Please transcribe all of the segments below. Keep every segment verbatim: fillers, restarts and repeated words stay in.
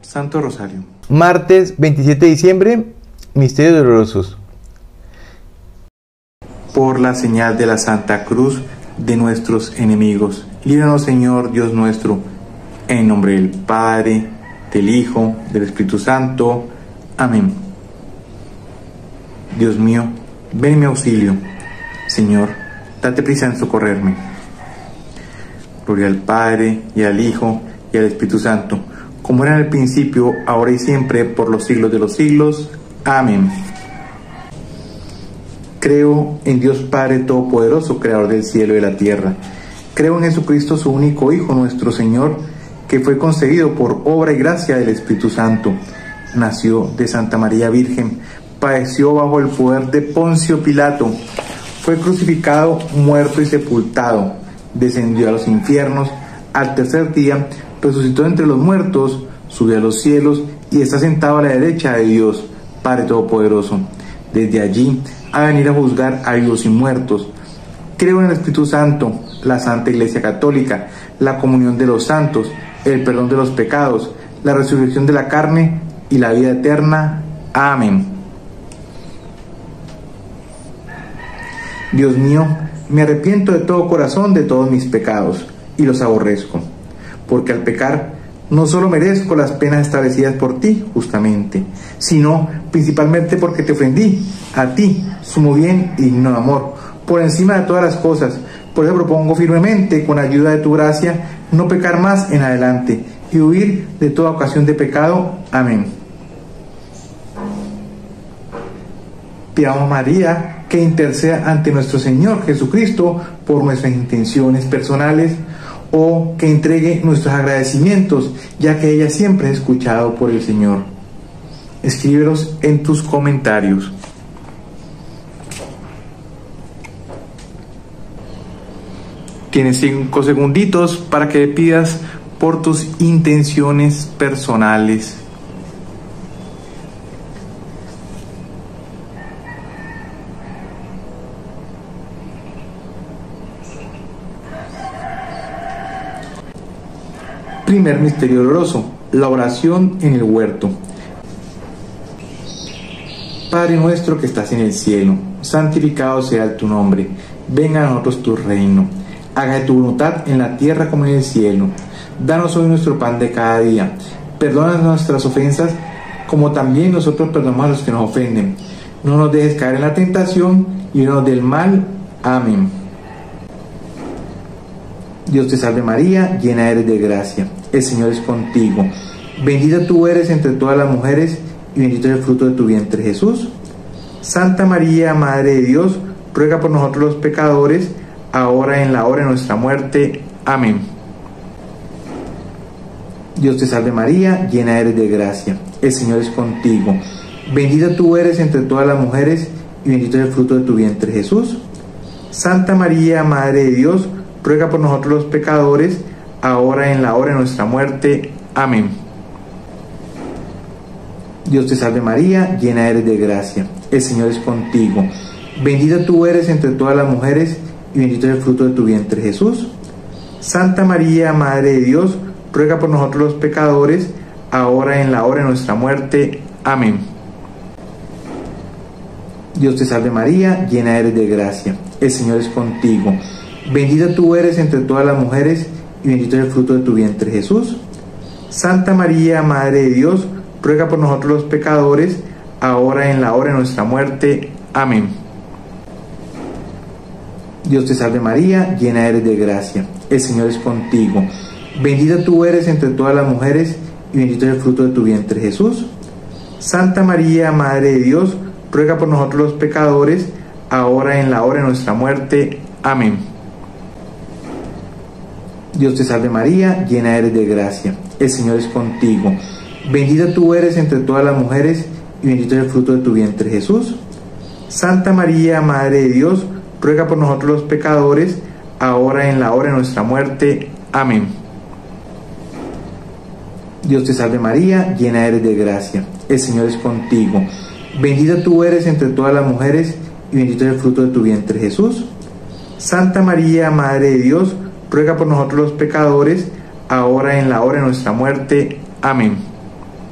Santo Rosario. Martes veintisiete de diciembre, Misterios Dolorosos. Por la señal de la Santa Cruz de nuestros enemigos, líbranos, Señor Dios nuestro, en nombre del Padre, del Hijo, del Espíritu Santo. Amén. Dios mío, ven en mi auxilio. Señor, date prisa en socorrerme. Gloria al Padre, y al Hijo, y al Espíritu Santo, como era en el principio, ahora y siempre, por los siglos de los siglos. Amén. Creo en Dios Padre Todopoderoso, Creador del cielo y de la tierra. Creo en Jesucristo, su único Hijo, nuestro Señor, que fue concebido por obra y gracia del Espíritu Santo. Nació de Santa María Virgen, padeció bajo el poder de Poncio Pilato, fue crucificado, muerto y sepultado, descendió a los infiernos, al tercer día resucitó entre los muertos, subió a los cielos y está sentado a la derecha de Dios, Padre Todopoderoso. Desde allí a venir a juzgar a vivos y muertos. Creo en el Espíritu Santo, la Santa Iglesia Católica, la comunión de los santos, el perdón de los pecados, la resurrección de la carne y la vida eterna. Amén. Dios mío, me arrepiento de todo corazón de todos mis pecados y los aborrezco, porque al pecar no solo merezco las penas establecidas por ti justamente, sino principalmente porque te ofendí, a ti, sumo bien y digno de amor, por encima de todas las cosas. Por eso propongo firmemente, con ayuda de tu gracia, no pecar más en adelante y huir de toda ocasión de pecado. Amén. Pidamos a María que interceda ante nuestro Señor Jesucristo por nuestras intenciones personales, o que entregue nuestros agradecimientos, ya que ella siempre es escuchado por el Señor. Escríbelos en tus comentarios. Tienes cinco segunditos para que pidas por tus intenciones personales. Primer misterio doloroso, la oración en el huerto. Padre nuestro que estás en el cielo, santificado sea tu nombre. Venga a nosotros tu reino. Hágase tu voluntad en la tierra como en el cielo. Danos hoy nuestro pan de cada día. Perdona nuestras ofensas, como también nosotros perdonamos a los que nos ofenden. No nos dejes caer en la tentación y líbranos del mal. Amén. Dios te salve María, llena eres de gracia. El Señor es contigo. Bendita tú eres entre todas las mujeres y bendito es el fruto de tu vientre, Jesús. Santa María, Madre de Dios, ruega por nosotros los pecadores, ahora y en la hora de nuestra muerte. Amén. Dios te salve María, llena eres de gracia. El Señor es contigo. Bendita tú eres entre todas las mujeres y bendito es el fruto de tu vientre, Jesús. Santa María, Madre de Dios, ruega por nosotros los pecadores, ahora y en la hora de nuestra muerte. Amén. Dios te salve María, llena eres de gracia. El Señor es contigo. Bendita tú eres entre todas las mujeres y bendito es el fruto de tu vientre, Jesús. Santa María, Madre de Dios, ruega por nosotros los pecadores, ahora y en la hora de nuestra muerte. Amén. Dios te salve María, llena eres de gracia. El Señor es contigo. Bendita tú eres entre todas las mujeres y bendito es el fruto de tu vientre, Jesús. Santa María, Madre de Dios, ruega por nosotros los pecadores, ahora y en la hora de nuestra muerte. Amén. Dios te salve María, llena eres de gracia. El Señor es contigo. Bendita tú eres entre todas las mujeres y bendito es el fruto de tu vientre, Jesús. Santa María, Madre de Dios, ruega por nosotros los pecadores, ahora y en la hora de nuestra muerte. Amén. Dios te salve María, llena eres de gracia. El Señor es contigo. Bendita tú eres entre todas las mujeres y bendito es el fruto de tu vientre, Jesús. Santa María, Madre de Dios, ruega por nosotros los pecadores, ahora y en la hora de nuestra muerte. Amén. Dios te salve María, llena eres de gracia. El Señor es contigo. Bendita tú eres entre todas las mujeres y bendito es el fruto de tu vientre, Jesús. Santa María, Madre de Dios, ruega por nosotros los pecadores, ahora y en la hora de nuestra muerte. Amén.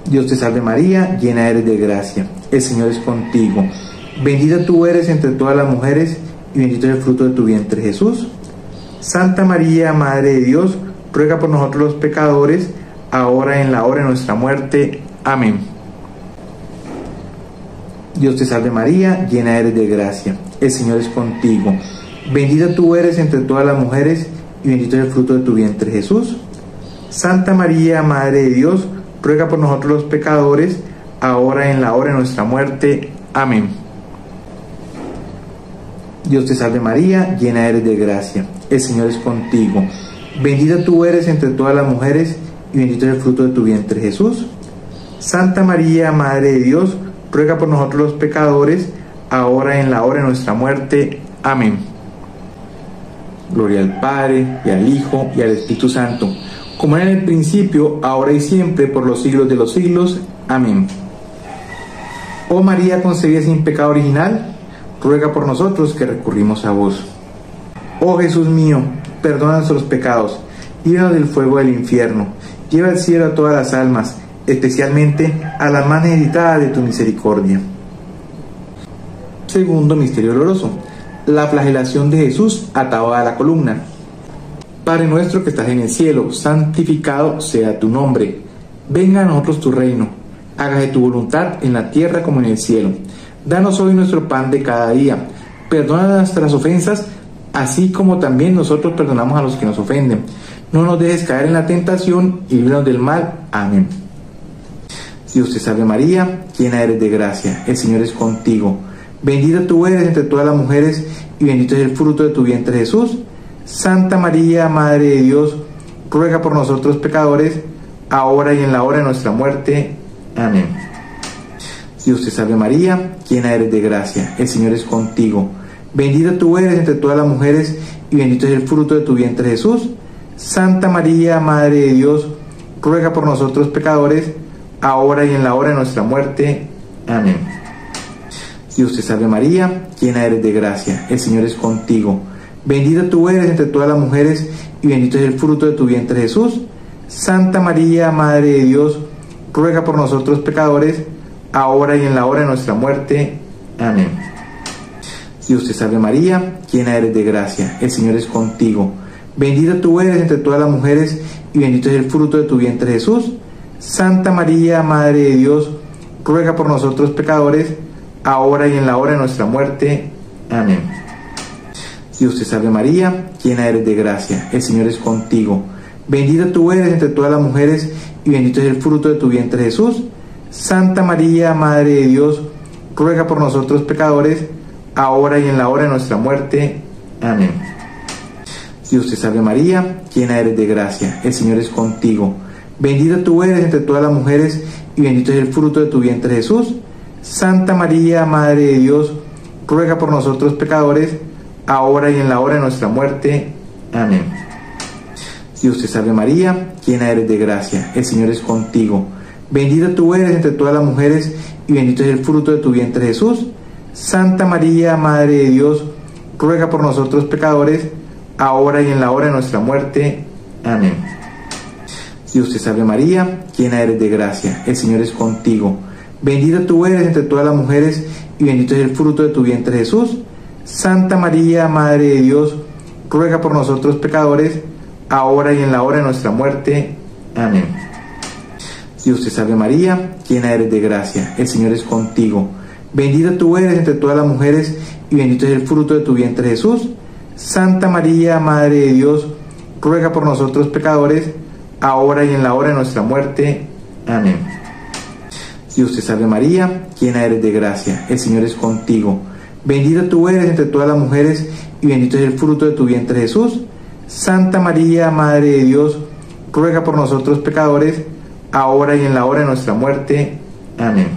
Dios te salve María, llena eres de gracia, el Señor es contigo. Bendita tú eres entre todas las mujeres, y bendito es el fruto de tu vientre Jesús. Santa María, Madre de Dios, ruega por nosotros los pecadores, ahora y en la hora de nuestra muerte. Amén. Dios te salve María, llena eres de gracia, el Señor es contigo. Bendita tú eres entre todas las mujeres, y bendito es el fruto de tu vientre Jesús. Santa María, Madre de Dios, ruega por nosotros los pecadores, ahora y en la hora de nuestra muerte. Amén. Dios te salve María, llena eres de gracia, el Señor es contigo. Bendita tú eres entre todas las mujeres, y bendito es el fruto de tu vientre Jesús. Santa María, Madre de Dios, ruega por nosotros los pecadores, ahora y en la hora de nuestra muerte. Amén. Gloria al Padre, y al Hijo, y al Espíritu Santo, como era en el principio, ahora y siempre, por los siglos de los siglos. Amén. Oh María concebida sin pecado original, ruega por nosotros que recurrimos a vos. Oh Jesús mío, perdona nuestros pecados, líbranos del fuego del infierno, lleva al cielo a todas las almas, especialmente a las más necesitadas de tu misericordia. Segundo misterio doloroso, la flagelación de Jesús atado a la columna. Padre nuestro que estás en el cielo, santificado sea tu nombre. Venga a nosotros tu reino. Hágase tu voluntad en la tierra como en el cielo. Danos hoy nuestro pan de cada día. Perdona nuestras ofensas, así como también nosotros perdonamos a los que nos ofenden. No nos dejes caer en la tentación y líbranos del mal. Amén. Dios te salve María, llena eres de gracia, el Señor es contigo. Bendita tú eres entre todas las mujeres, y bendito es el fruto de tu vientre Jesús. Santa María, Madre de Dios, ruega por nosotros pecadores, ahora y en la hora de nuestra muerte. Amén. Dios te salve María, llena eres de gracia, el Señor es contigo. Bendita tú eres entre todas las mujeres, y bendito es el fruto de tu vientre Jesús. Santa María, Madre de Dios, ruega por nosotros pecadores, ahora y en la hora de nuestra muerte. Amén. Dios te salve María, llena eres de gracia, el Señor es contigo. Bendita tú eres entre todas las mujeres, y bendito es el fruto de tu vientre Jesús. Santa María, Madre de Dios, ruega por nosotros pecadores, ahora y en la hora de nuestra muerte. Amén. Dios te salve María, llena eres de gracia, el Señor es contigo. Bendita tú eres entre todas las mujeres, y bendito es el fruto de tu vientre Jesús. Santa María, Madre de Dios, ruega por nosotros pecadores, ahora y en la hora de nuestra muerte. Amén. Dios te salve María, llena eres de gracia, el Señor es contigo. Bendita tú eres entre todas las mujeres, y bendito es el fruto de tu vientre Jesús. Santa María, Madre de Dios, ruega por nosotros pecadores, ahora y en la hora de nuestra muerte. Amén. Dios te salve María, llena eres de gracia, el Señor es contigo. Bendita tú eres entre todas las mujeres, y bendito es el fruto de tu vientre Jesús. Santa María, Madre de Dios, ruega por nosotros pecadores, ahora y en la hora de nuestra muerte. Amén. Dios te salve María, llena eres de gracia, el Señor es contigo. Bendita tú eres entre todas las mujeres, y bendito es el fruto de tu vientre Jesús. Santa María, Madre de Dios, ruega por nosotros pecadores, ahora y en la hora de nuestra muerte. Amén. Dios te salve María, llena eres de gracia, el Señor es contigo. Bendita tú eres entre todas las mujeres, y bendito es el fruto de tu vientre Jesús. Santa María, Madre de Dios, ruega por nosotros pecadores, ahora y en la hora de nuestra muerte. Amén. Dios te salve María, llena eres de gracia, el Señor es contigo. Bendita tú eres entre todas las mujeres, y bendito es el fruto de tu vientre Jesús. Santa María, Madre de Dios, ruega por nosotros pecadores, ahora y en la hora de nuestra muerte. Amén. Dios te salve María, llena eres de gracia, el Señor es contigo. Bendita tú eres entre todas las mujeres, y bendito es el fruto de tu vientre Jesús. Santa María, Madre de Dios, ruega por nosotros pecadores, ahora y en la hora de nuestra muerte. Amén.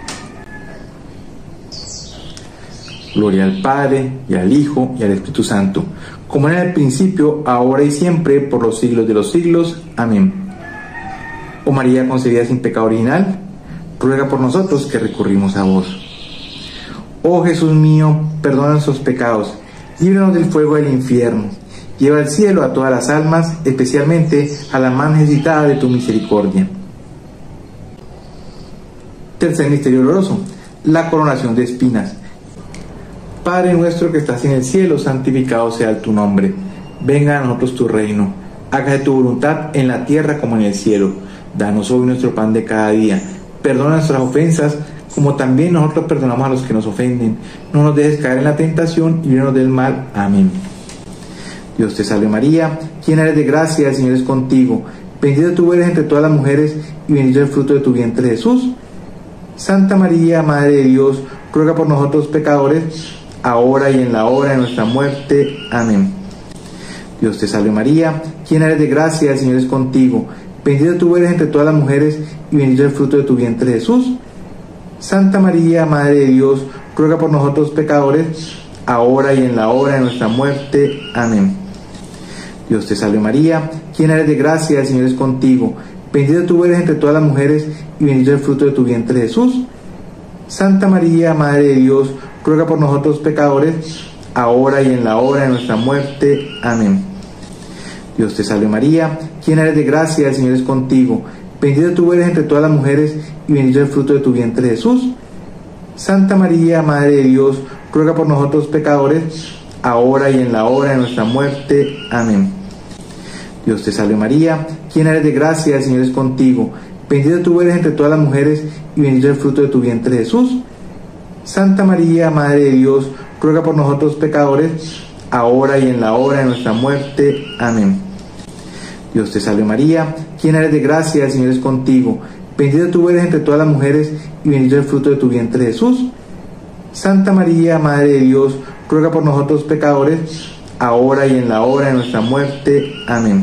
Gloria al Padre, y al Hijo, y al Espíritu Santo, como era en el principio, ahora y siempre, por los siglos de los siglos. Amén. Oh María concebida sin pecado original, ruega por nosotros que recurrimos a vos. Oh Jesús mío, perdona nuestros pecados, líbranos del fuego del infierno, lleva al cielo a todas las almas, especialmente a las más necesitadas de tu misericordia. Tercer misterio doloroso, la coronación de espinas. Padre nuestro que estás en el cielo, santificado sea tu nombre. Venga a nosotros tu reino. Hágase tu voluntad en la tierra como en el cielo. Danos hoy nuestro pan de cada día. Perdona nuestras ofensas, como también nosotros perdonamos a los que nos ofenden. No nos dejes caer en la tentación y líbranos del mal. Amén. Dios te salve María, llena eres de gracia, el Señor es contigo. Bendita tú eres entre todas las mujeres y bendito es el fruto de tu vientre Jesús. Santa María, Madre de Dios, ruega por nosotros pecadores, ahora y en la hora de nuestra muerte. Amén. Dios te salve María, llena eres de gracia, el Señor es contigo. Bendita tú eres entre todas las mujeres y bendito es el fruto de tu vientre Jesús. Santa María, Madre de Dios, ruega por nosotros pecadores, ahora y en la hora de nuestra muerte. Amén. Dios te salve María, llena eres de gracia, el Señor es contigo. Bendita tú eres entre todas las mujeres y bendito es el fruto de tu vientre Jesús. Santa María, Madre de Dios, ruega por nosotros pecadores, ahora y en la hora de nuestra muerte. Amén. Dios te salve María, llena eres de gracia, el Señor es contigo. Bendita tú eres entre todas las mujeres y bendito es el fruto de tu vientre Jesús. Santa María, Madre de Dios, ruega por nosotros pecadores, ahora y en la hora de nuestra muerte. Amén. Dios te salve María, llena eres de gracia, el Señor es contigo. Bendita tú eres entre todas las mujeres y bendito es el fruto de tu vientre Jesús. Santa María, Madre de Dios, ruega por nosotros pecadores, ahora y en la hora de nuestra muerte. Amén. Dios te salve María, llena eres de gracia, el Señor es contigo. Bendita tú eres entre todas las mujeres y bendito es el fruto de tu vientre Jesús. Santa María, Madre de Dios, ruega por nosotros pecadores, ahora y en la hora de nuestra muerte. Amén.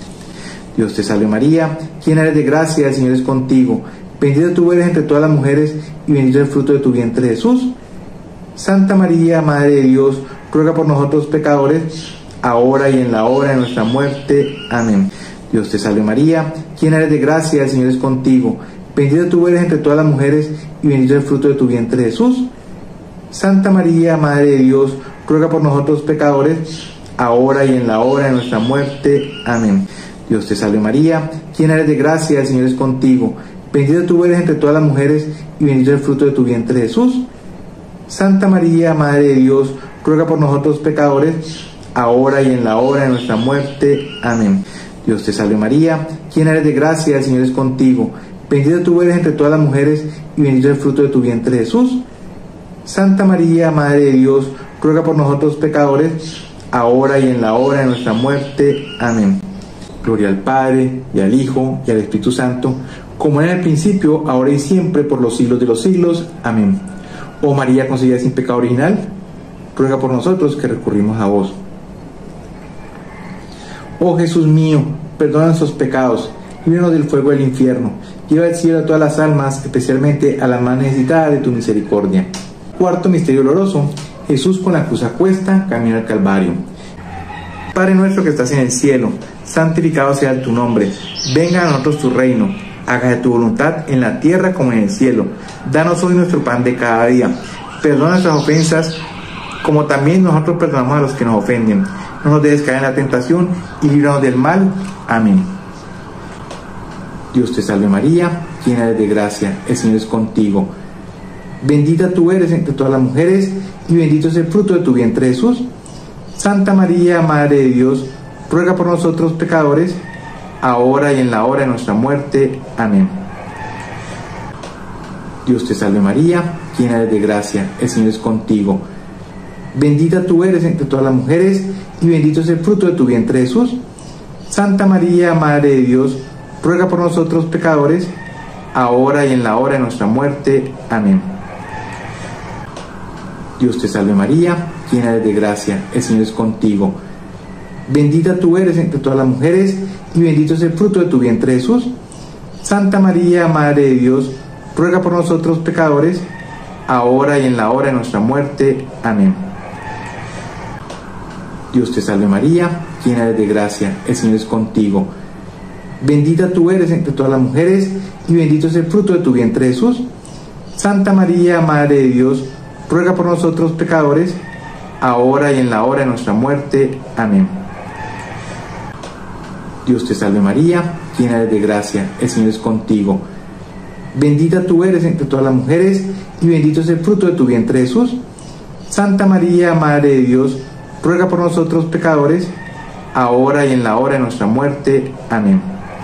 Dios te salve María, llena eres de gracia, el Señor es contigo. Bendita tú eres entre todas las mujeres y bendito es el fruto de tu vientre Jesús. Santa María, Madre de Dios, ruega por nosotros pecadores, ahora y en la hora de nuestra muerte. Amén. Dios te salve María, llena eres de gracia, el Señor es contigo. Bendita tú eres entre todas las mujeres y bendito es el fruto de tu vientre Jesús. Santa María, Madre de Dios, ruega por nosotros pecadores, ahora y en la hora de nuestra muerte. Amén. Dios te salve María, llena eres de gracia, el Señor es contigo. Bendita tú eres entre todas las mujeres y bendito es el fruto de tu vientre Jesús. Santa María, Madre de Dios, ruega por nosotros pecadores, ahora y en la hora de nuestra muerte. Amén. Dios te salve María, llena eres de gracia, el Señor es contigo. Bendita tú eres entre todas las mujeres y bendito es el fruto de tu vientre Jesús. Santa María, Madre de Dios, ruega por nosotros pecadores, ahora y en la hora de nuestra muerte. Amén. Gloria al Padre, y al Hijo, y al Espíritu Santo, como era en el principio, ahora y siempre, por los siglos de los siglos. Amén. Oh María concebida sin pecado original, ruega por nosotros que recurrimos a vos. Oh Jesús mío, perdona nuestros pecados, líbranos del fuego del infierno, lleva al cielo a todas las almas, especialmente a las más necesitadas de tu misericordia. Cuarto misterio doloroso, Jesús con la cruz a cuesta camina al Calvario. Padre nuestro que estás en el cielo, santificado sea tu nombre. Venga a nosotros tu reino. Hágase tu voluntad en la tierra como en el cielo. Danos hoy nuestro pan de cada día. Perdona nuestras ofensas, como también nosotros perdonamos a los que nos ofenden. No nos dejes caer en la tentación y líbranos del mal. Amén. Dios te salve María, llena eres de gracia, el Señor es contigo. Bendita tú eres entre todas las mujeres y bendito es el fruto de tu vientre Jesús. Santa María, Madre de Dios, ruega por nosotros pecadores, ahora y en la hora de nuestra muerte. Amén. Dios te salve María, llena eres de gracia, el Señor es contigo. Bendita tú eres entre todas las mujeres y bendito es el fruto de tu vientre Jesús. Santa María, Madre de Dios, ruega por nosotros pecadores, ahora y en la hora de nuestra muerte. Amén. Dios te salve María, llena eres de gracia, el Señor es contigo. Bendita tú eres entre todas las mujeres y bendito es el fruto de tu vientre Jesús. Santa María, Madre de Dios, ruega por nosotros pecadores, ahora y en la hora de nuestra muerte. Amén. Dios te salve María, llena eres de gracia, el Señor es contigo. Bendita tú eres entre todas las mujeres y bendito es el fruto de tu vientre Jesús. Santa María, Madre de Dios, ruega por nosotros pecadores, ahora y en la hora de nuestra muerte. Amén. Dios te salve María, llena eres de gracia, el Señor es contigo. Bendita tú eres entre todas las mujeres, y bendito es el fruto de tu vientre, Jesús. Santa María, Madre de Dios, ruega por nosotros pecadores, ahora y en la hora de nuestra muerte. Amén.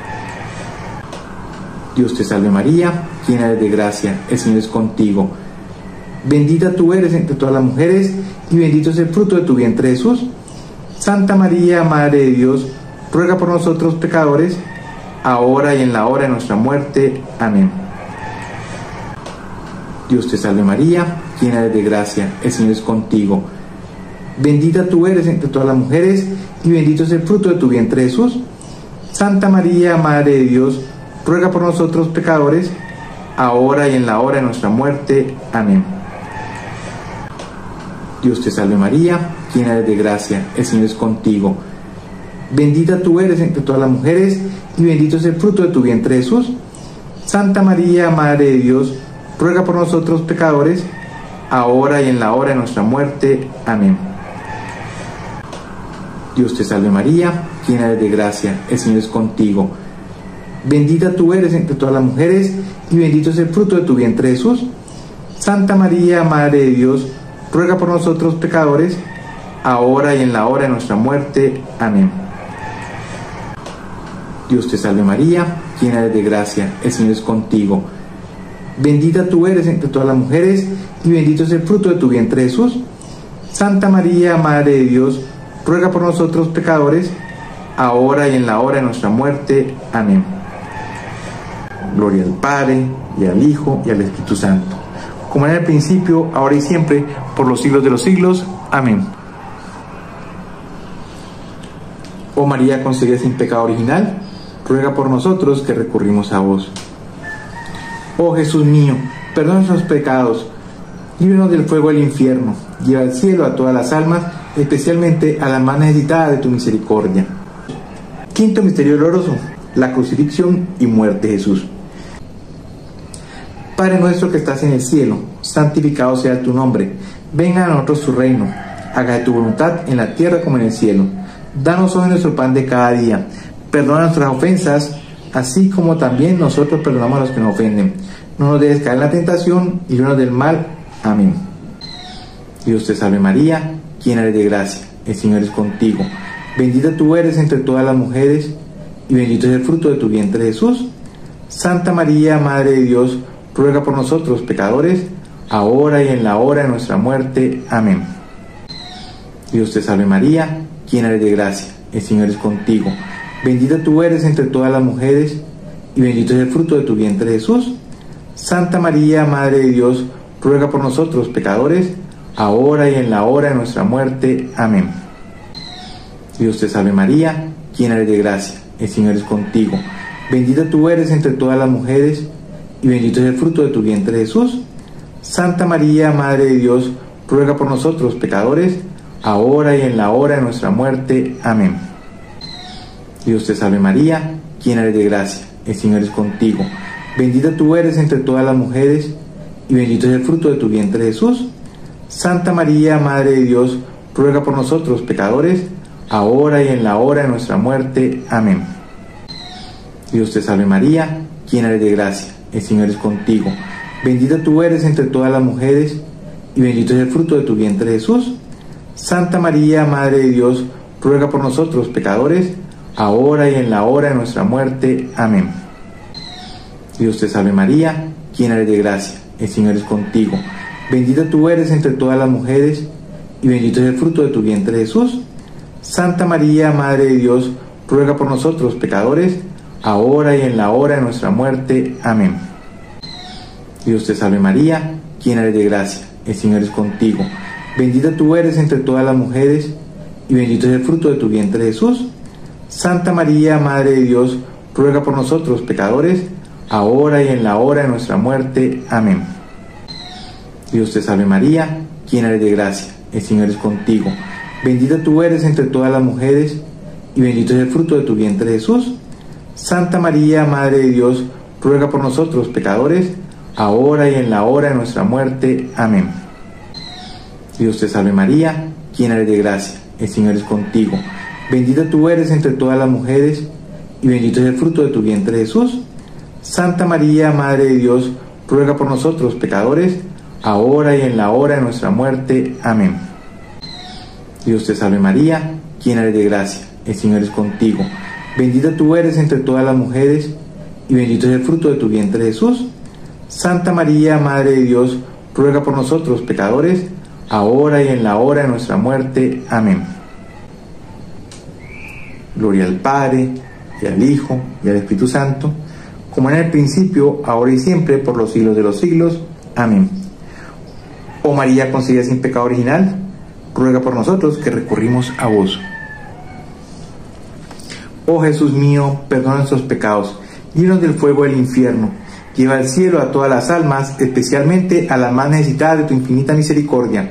Dios te salve María, llena eres de gracia, el Señor es contigo. Bendita tú eres entre todas las mujeres, y bendito es el fruto de tu vientre, Jesús. Santa María, Madre de Dios, ruega por nosotros pecadores, ahora y en la hora de nuestra muerte. Amén. Dios te salve María, llena eres de gracia, el Señor es contigo. Bendita tú eres entre todas las mujeres, y bendito es el fruto de tu vientre, Jesús. Santa María, Madre de Dios, ruega por nosotros pecadores, ahora y en la hora de nuestra muerte. Amén. Dios te salve María, llena eres de gracia, el Señor es contigo. Bendita tú eres entre todas las mujeres, y bendito es el fruto de tu vientre, Jesús. Santa María, Madre de Dios, ruega por nosotros pecadores, ahora y en la hora de nuestra muerte. Amén. Dios te salve María, llena eres de gracia, el Señor es contigo. Bendita tú eres entre todas las mujeres, y bendito es el fruto de tu vientre, Jesús. Santa María, Madre de Dios, ruega por nosotros pecadores, ahora y en la hora de nuestra muerte. Amén. Dios te salve María, llena eres de gracia, el Señor es contigo. Bendita tú eres entre todas las mujeres, y bendito es el fruto de tu vientre, Jesús. Santa María, Madre de Dios, ruega por nosotros pecadores, ahora y en la hora de nuestra muerte. Amén. Gloria al Padre, y al Hijo, y al Espíritu Santo, como era en el principio, ahora y siempre, por los siglos de los siglos. Amén. Oh María concebida sin pecado original, ruega por nosotros que recurrimos a vos. Oh Jesús mío, perdona nuestros pecados, líbranos del fuego del infierno, lleva al cielo a todas las almas, especialmente a las más necesitadas de tu misericordia. Quinto misterio doloroso, la crucifixión y muerte de Jesús. Padre nuestro que estás en el cielo, santificado sea tu nombre. Venga a nosotros tu reino. Hágase tu voluntad en la tierra como en el cielo. Danos hoy nuestro pan de cada día. Perdona nuestras ofensas, así como también nosotros perdonamos a los que nos ofenden. No nos dejes caer en la tentación y líbranos del mal. Amén. Dios te salve María, llena eres de gracia, el Señor es contigo. Bendita tú eres entre todas las mujeres, y bendito es el fruto de tu vientre, Jesús. Santa María, Madre de Dios, ruega por nosotros pecadores, ahora y en la hora de nuestra muerte. Amén. Dios te salve María, llena eres de gracia, el Señor es contigo. Bendita tú eres entre todas las mujeres, y bendito es el fruto de tu vientre, Jesús. Santa María, Madre de Dios, ruega por nosotros pecadores, ahora y en la hora de nuestra muerte. Amén. Dios te salve María, llena eres de gracia, el Señor es contigo. Bendita tú eres entre todas las mujeres, y bendito es el fruto de tu vientre, Jesús. Santa María, Madre de Dios, ruega por nosotros pecadores, ahora y en la hora de nuestra muerte. Amén. Dios te salve María, llena eres de gracia, el Señor es contigo. Bendita tú eres entre todas las mujeres, y bendito es el fruto de tu vientre, Jesús. Santa María, Madre de Dios, ruega por nosotros pecadores, ahora y en la hora de nuestra muerte. Amén. Dios te salve María, llena eres de gracia, el Señor es contigo. Bendita tú eres entre todas las mujeres, y bendito es el fruto de tu vientre, Jesús. Santa María, Madre de Dios, ruega por nosotros pecadores, ahora y en la hora de nuestra muerte. Amén. Dios te salve María, llena eres de gracia, el Señor es contigo. Bendita tú eres entre todas las mujeres, y bendito es el fruto de tu vientre, Jesús. Santa María, Madre de Dios, ruega por nosotros pecadores, ahora y en la hora de nuestra muerte. Amén. Dios te salve María, llena eres de gracia, el Señor es contigo. Bendita tú eres entre todas las mujeres, y bendito es el fruto de tu vientre, Jesús. Santa María, Madre de Dios, ruega por nosotros pecadores, ahora y en la hora de nuestra muerte. Amén. Dios te salve María, llena eres de gracia, el Señor es contigo. Bendita tú eres entre todas las mujeres, y bendito es el fruto de tu vientre, Jesús. Santa María, Madre de Dios, ruega por nosotros pecadores, ahora y en la hora de nuestra muerte. Amén. Dios te salve María, llena eres de gracia, el Señor es contigo. Bendita tú eres entre todas las mujeres, y bendito es el fruto de tu vientre, Jesús. Santa María, Madre de Dios, ruega por nosotros pecadores, ahora y en la hora de nuestra muerte. Amén. Dios te salve María, llena eres de gracia, el Señor es contigo. Bendita tú eres entre todas las mujeres, y bendito es el fruto de tu vientre Jesús. Santa María, Madre de Dios, ruega por nosotros pecadores, ahora y en la hora de nuestra muerte. Amén. Gloria al Padre, y al Hijo, y al Espíritu Santo, como en el principio, ahora y siempre, por los siglos de los siglos. Amén. Oh María concebida sin pecado original, ruega por nosotros que recurrimos a vos. Oh Jesús mío, perdona nuestros pecados, líbranos del fuego del infierno, lleva al cielo a todas las almas, especialmente a las más necesitadas de tu infinita misericordia.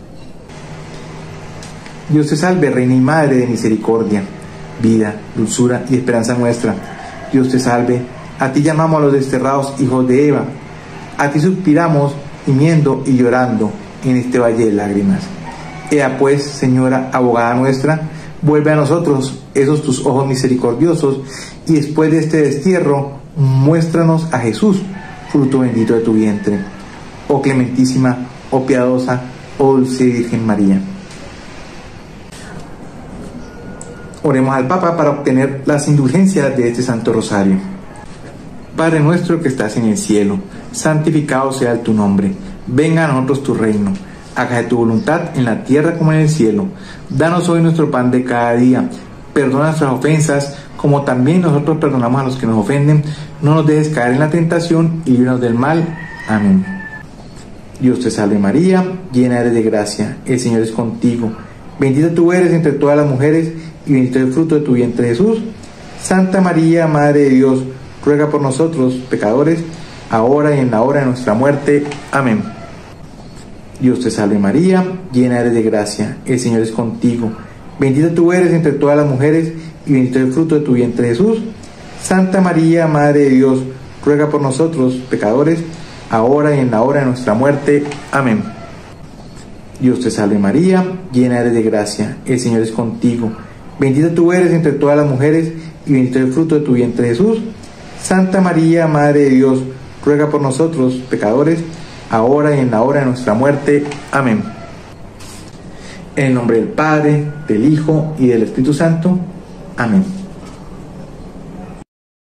Dios te salve, Reina y Madre de misericordia, vida, dulzura y esperanza nuestra. Dios te salve, a ti llamamos a los desterrados hijos de Eva, a ti suspiramos, gimiendo y llorando en este valle de lágrimas. Ea pues, Señora, abogada nuestra, vuelve a nosotros esos tus ojos misericordiosos, y después de este destierro, muéstranos a Jesús, fruto bendito de tu vientre. Oh clementísima, oh piadosa, oh dulce Virgen María. Oremos al Papa para obtener las indulgencias de este Santo Rosario. Padre nuestro que estás en el cielo, santificado sea tu nombre. Venga a nosotros tu reino. Hágase tu voluntad en la tierra como en el cielo. Danos hoy nuestro pan de cada día. Perdona nuestras ofensas, como también nosotros perdonamos a los que nos ofenden. No nos dejes caer en la tentación y líbranos del mal. Amén. Dios te salve María, llena eres de gracia, el Señor es contigo. Bendita tú eres entre todas las mujeres, y bendito es el fruto de tu vientre Jesús. Santa María, Madre de Dios, ruega por nosotros pecadores, ahora y en la hora de nuestra muerte. Amén. Dios te salve María, llena eres de gracia, el Señor es contigo. Bendita tú eres entre todas las mujeres, y bendito es el fruto de tu vientre Jesús. Santa María, Madre de Dios, ruega por nosotros pecadores, ahora y en la hora de nuestra muerte. Amén. Dios te salve María, llena eres de gracia, el Señor es contigo. Bendita tú eres entre todas las mujeres, y bendito es el fruto de tu vientre Jesús. Santa María, Madre de Dios, ruega por nosotros pecadores, ahora y en la hora de nuestra muerte. Amén. En el nombre del Padre, del Hijo y del Espíritu Santo. Amén.